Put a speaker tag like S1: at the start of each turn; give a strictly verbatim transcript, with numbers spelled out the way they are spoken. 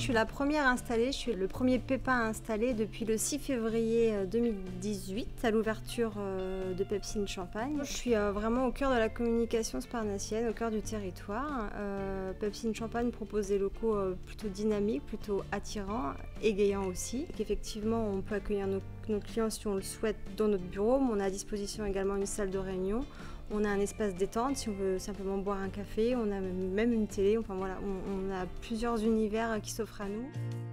S1: suis la première installée, je suis le premier Pépin installé depuis le six février deux mille dix-huit à l'ouverture de Pepsi in Champagne. Je suis vraiment au cœur de la communication sparnassienne, au cœur du territoire. Euh, Pepsi in Champagne propose des locaux plutôt dynamiques, plutôt attirants, égayants aussi. Effectivement, on peut accueillir nos, nos clients si on le souhaite dans notre bureau, mais on a à disposition également une salle de réunion. On a un espace détente si on veut simplement boire un café, on a même une télé, enfin voilà, on, on a plusieurs univers qui s'offrent à nous.